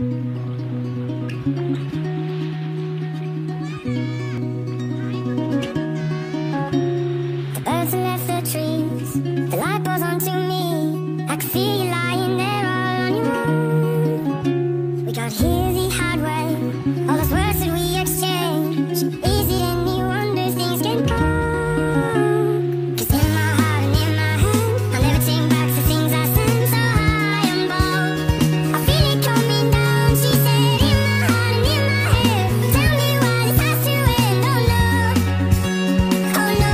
birds and left the trees. The light pours onto me. I can feel you lying there all on your own. We got here the hard way. All those words that we exchange. Is it any wonder things get broke? 'Cause in my heart and in my head, I'll never take back the things I said. So high and bold, I feel it coming down. She said, in my heart and in my head. Tell me why this has to end. Oh no, oh no.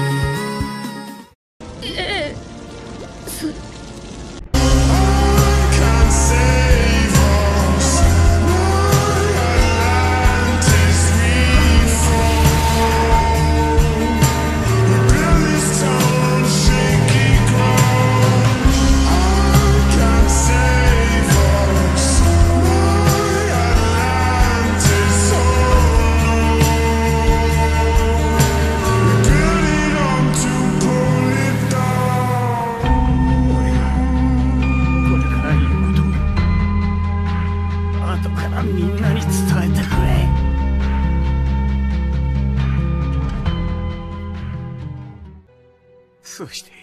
Can't save us. Atlantis, we fall. We build this town, shaky ground. Can't save us. Atlantis, oh no. We build it up to pull it down. これから言うこと後からみんなに伝えてくれ。そして